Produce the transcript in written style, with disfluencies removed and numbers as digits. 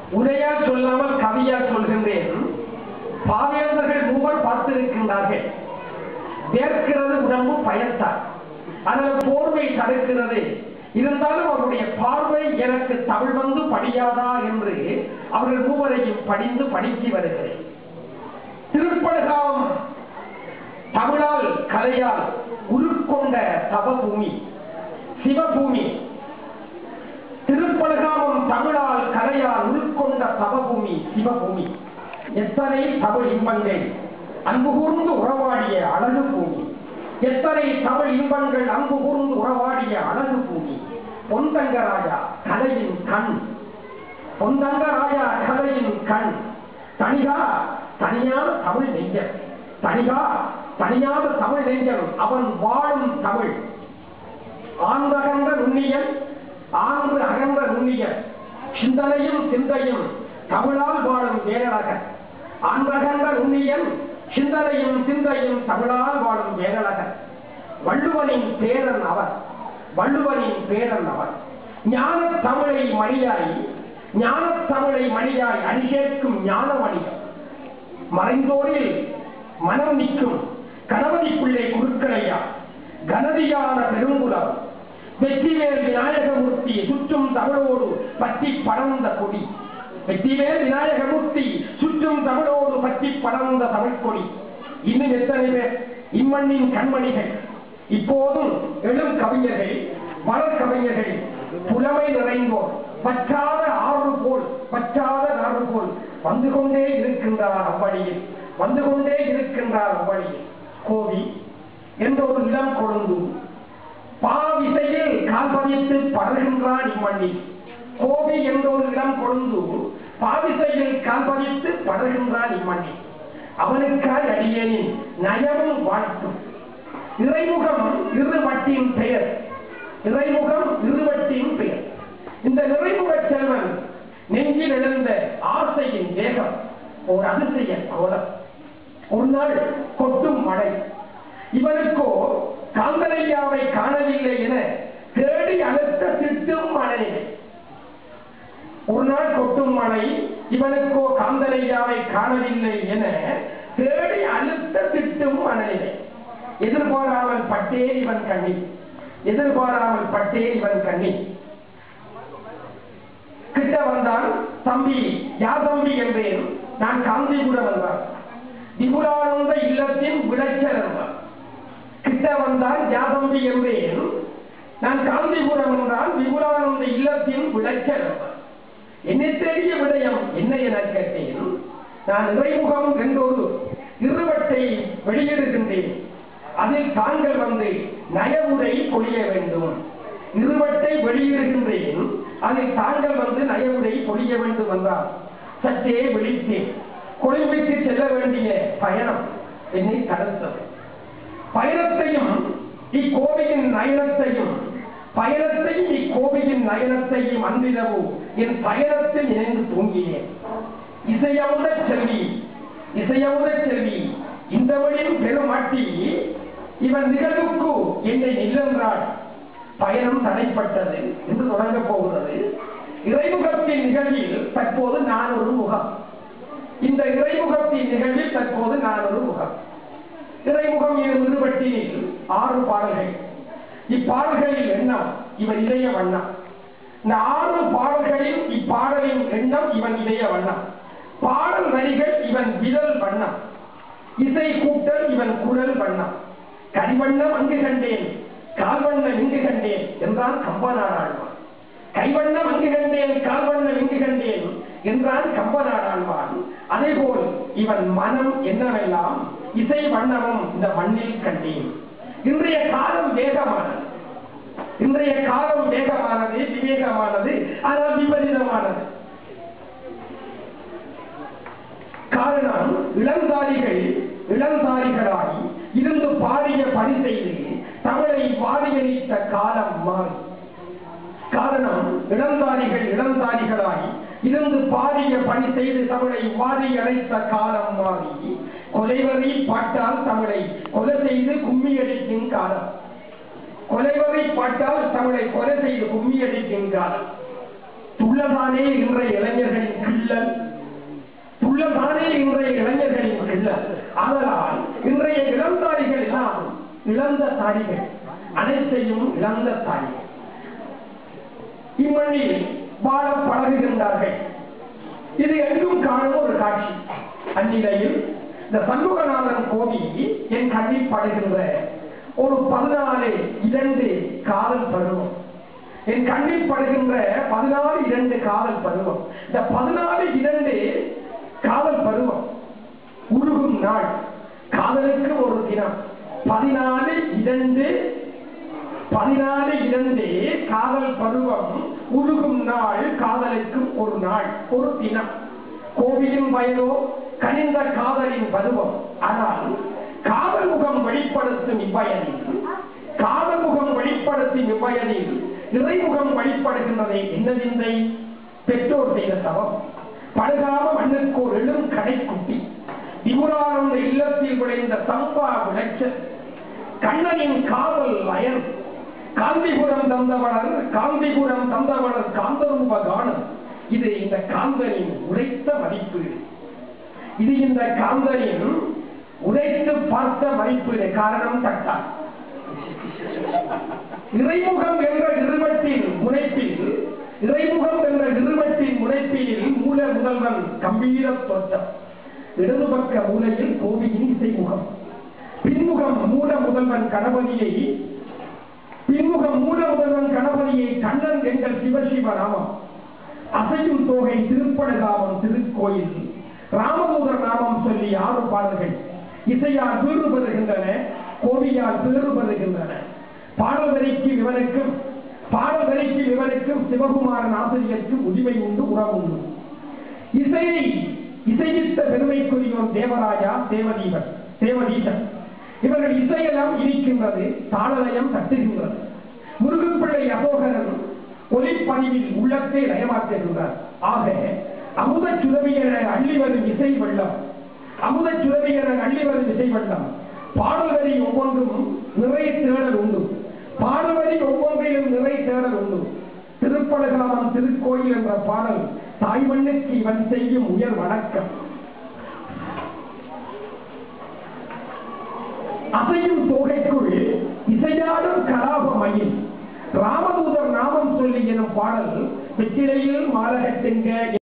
உரையா சொல்லாமல் கவியா சொல்கின்றேன். பாவேந்தர்கள் மூவர் பார்த்திருக்கின்றார்கள். வேர்க்கிறது உடம்பு பயத்தார், அதில் போர்வை தடுக்கிறது. இருந்தாலும் அவருடைய பார்வை எனக்கு தமிழ் வந்து படியாதா என்று அவர்கள் மூவரையும் படிந்து படித்து வருகிறேன். திருப்பலகாம் தமிழால் கலையால் உருக்கொண்ட தவபூமி சிவபூமி. திருப்பலகாமம் தமிழால் கலையால் உருக்கொண்ட தவபூமி சிவபூமி. எத்தனை தமிழ் இன்பங்கள் அன்பு கூர்ந்து உறவாடிய அழகு பூமி. எத்தனை தமிழ் இன்பங்கள் அன்பு கூர்ந்து உறவாடிய அழகு பூமி. பொன்தங்கராஜா கலையின் கண், பொன்தங்கராஜா கலையின் கண். தனிகா தனியான தமிழ் நெஞ்சர், தனிகா தனியான தமிழ் நெஞ்சர் அவன் வாழும் தமிழ். ஆண்தகந்த நுண்ணியன் ஆண்டு அகன்ற நுண்ணியன், சிந்தனையும் சிந்தையும் தமிழால் வாழும் வேரழகன். ஆண்தகந்த நுண்ணியன் சிந்தனையும் சிந்தையும் தமிழால் வாழும் வேரழகன். வள்ளுவனின் பேரன் அவர், வள்ளுவனின் பேரன் அவர். ஞான தமிழை மணியாய், ஞான தமிழை மணியாய் அணிசேர்க்கும் ஞான வணிகம். மறைந்தோரில் மனம் நிற்கும் கணபதி பிள்ளை குருக்களையா கனதியான பெருங்குலம். வெற்றிவேல் விநாயகமூர்த்தி சுற்றும் தமிழோடு பற்றி படர்ந்த கொடி. வெற்றிவேல் விநாயகமூர்த்தி சுற்றும் தமிழோடு பற்றி படர்ந்த தமிழ்கொடி. இன்னும் எத்தனை பேர் இம்மண்ணின் கண்மணிகள், இப்போதும் எழும் கவிஞர்கள், மலர் கவிஞர்கள், புலமை நிறைந்தோர், பற்றாத ஆறு போல் பற்றாத ஆறு போல் வந்து கொண்டே இருக்கின்றார் அவ்வழியில், வந்து கொண்டே இருக்கின்றார் அவ்வழியில். கோவி என்ற ஒரு இளம் கொழுந்து பாவிசையில் கால்பதித்து படர்கின்றான் இம்மண்ணில். கோவி என்ற ஒரு இளம் கொழுந்து பாவிசையில் கால்பதித்து படர்கின்றான் இம்மண்ணில். அவனுக்காய் அடியேனின் நயமும் வாழ்த்தும். இறைமுகம் இருவட்டின் பெயர், இறைமுகம் இருவட்டின் பெயர். இந்த நிறைமுக செல்வன் நெஞ்சில் எழுந்த ஆசையின் வேகம் ஒரு அதிசய கோலம். ஒரு நாள் கொட்டும் மழை. இவனுக்கோ காந்தரையாவை காணவில்லை என தேடி அழுத்த திட்டும் மழையிலே. ஒரு நாள் கொட்டும் மழை. இவனுக்கோ காந்தரையாவை காணவில்லை என தேடி அழுத்த திட்டும் மழையிலே. எதிர்பாராமல் பட்டே இவன் கண்ணி, எதிர்பாராமல் பட்டே இவன் கண்ணி. கிட்ட வந்தான். தம்பி, யார் தம்பி என்றேன். நான் காந்திபுரம் வந்தான். விபுலானந்த இல்லத்தின் விளைச்சல் என்றான். கிட்ட வந்தான். யார் தம்பி என்றேன். நான் காந்திபுரம் என்றான். விபுலானந்த இல்லத்தின் விளைச்சல் என்றான். என்னை தெரிய விடயம் என்ன என கேட்டேன். நான் இறைமுகம் என்றொரு இருவட்டை வெளியிடுகின்றேன். அதில் தாங்கள் வந்து நயவுரை பொழிய வேண்டும். இருவட்டை வெளியிடுகின்றேன். அதில் தாங்கள் வந்து நயவுரை பொழிய வேண்டும் என்றால் சற்றே விழித்தேன். கொழும்புக்கு செல்ல வேண்டிய பயணம் என்னை தடுத்தது. பயணத்தையும் இக்கோவையின் நயனத்தையும், பயணத்தையும் இக்கோவையின் நயனத்தையும் அன்றிரவு என் பயணத்தில் நினைந்து தூங்கினேன். இசையமுத செல்வி, இசையமுத செல்வி, இந்த வழியும் பெருமாட்டி இவன் நிகழ்வுக்கு என்னை நில்லென்றாள். பயணம் தடைப்பட்டது என்று தொடங்கப் போகிறது. இறைமுகத்தின் நிகழ்வில் தற்போது நான் ஒரு முகம். இந்த இறைமுகத்தின் நிகழ்வில் தற்போது நான் ஒரு முகம். இறைமுகம் எனும் இருவட்டில் 6 பாடல்கள். இப்பாடல்களில் எண்ணம் இவன் இதய வண்ணம். இந்த 6 பாடல்களில் இப்பாடலின் எண்ணம் இவன் இதய வண்ணம். பாடல் வரிகள் இவன் விரல் வண்ணம். இசை கூட்டல் இவன் குரல் வண்ணம். கரிவண்ணம் அங்கு கண்டேன், கால்வண்ணம் இங்கு கண்டேன் என்றான் கம்பநாடாழ்வான். கைவண்ணம் அங்கு கண்டேன், கால்வண்ணம் இங்கு கண்டேன் என்றான் கம்பநாடாழ்வான். அதேபோல் இவன் மனம் என்னவெல்லாம் இசை வண்ணமும் இந்த மண்ணில் கண்டேன். இன்றைய காலம் வேகமானது, இன்றைய காலம் வேகமானது, விவேகமானது, ஆனால் விபரீதமானது. காரணம் இளந்தாரிகள் இளந்தாரிகளாய் இருந்து பாடிய பணி செய்து தமிழை வாரியளித்த காலம் மாறி. காரணம் இளந்தாரிகள் இளந்தாரிகளாய் இருந்து பாடிய பணி செய்து தமிழை வாரி அழைத்த காலம் மாறி. கொலைவரை பாட்டால் தமிழை கொலை செய்து கும்மி அடிக்கும் காலம். கொலைவரை பாட்டால் தமிழை கொலை செய்து கும்மி அடிக்கும் காலம். துள்ளதானே இன்றைய இளைஞர்களின் கிள்ள தாரிகள், அனைத்தையும் இழந்த தாரிகள் இம்மண்ணில் வாழ பழகுகின்றார்கள். இது எங்கும் காணும் ஒரு காட்சி. அந்நிலையில் இந்த சண்முகநாதன் கோவில் என் கண்ணில் படுகின்ற ஒரு 14-2 காதல் பருவம். என் கண்ணில் படுகின்ற 14-2 காதல் பருவம். இந்த 14-2 காதல் பருவம் உருகும் நாள் காதலுக்கு ஒரு தினம். 14-2 காதல் பருவம் உருகும் நாள் காதலுக்கு ஒரு நாள், ஒரு தினம். கோவிலின் வயதோ கனிந்த காதலின் பருவம். ஆனால் காதல் முகம் வெளிப்படுத்தும் இவ்வயதில், காதல் முகம் வெளிப்படுத்தும் இவ்வயதில் இறைமுகம் வெளிப்படுகின்றதை என்ன விந்தை? பெற்றோர் செய்த தவம். படுகாம மண்ணுக்கு ஒரு எழும் கடைக்குட்டி, திமுறானந்த இல்லத்தில் விளைந்த சம்பா விளைச்சல், கண்ணனின் காதல் வயல், காந்திபுரம் தந்தவளர் காந்தரூப கானம். இது இந்த காந்தனின் உரைத்த மதிப்பீடு. இது இந்த காந்தனின் உரைத்து பார்த்த மதிப்பீடு. காரணம் தட்டார். இறைமுகம் என்ற நிறுவத்தின் முனைப்பில் மூல முதல்வன் கம்பீர தோற்றம். இடது பக்க மூலையில் கோவிலின் இசைமுகம். பின்முகம் மூல முதல்வன் கணபதியை கண்ணன் எங்கள் சிவசிவ நாமம். அசையும் தோகை திருப்படகாமம் திருக்கோயில். ராமதூதர் நாமம் சொல்லி 6 பாடல்கள் இசையால் வீறு பெறுகின்றன, கோவியால் பேறு பெறுகின்றன. பாடல் வரிக்கு இவனுக்கும் சிவகுமாரன் ஆசிரியருக்கும் உரிமை உண்டு, உறவு உண்டு. இசையித்த பெருமைக்குரியோர் தேவராஜா தேவதீசன். இவர்கள் இசையெல்லாம் இருக்கின்றது, தாளலயம் தட்டுகின்றது. முருகன் அசோகரன் ஒலிப்பதிவில் உள்ளத்தை லயமாக்குகின்றார். ஆக அமுத சுரவியன அள்ளி வரும் இசை வெள்ளம், பாடல் வரி ஒவ்வொன்றும் நிறை தேடல் உண்டு. ஒவ்வொன்றிலும் நிறை தேடல் உண்டு. திருப்பலகாமம் திருக்கோயில் என்ற பாடல் தாய்மண்ணுக்கு இவன் செய்யும் உயர் வணக்கம். அசையும் தோகைக்குள் இசையாடும் கலாபமயில். ராமதூதர் நாமம் சொல்லி எனும் பாடல் வெற்றிலையில் மாலகத்தின்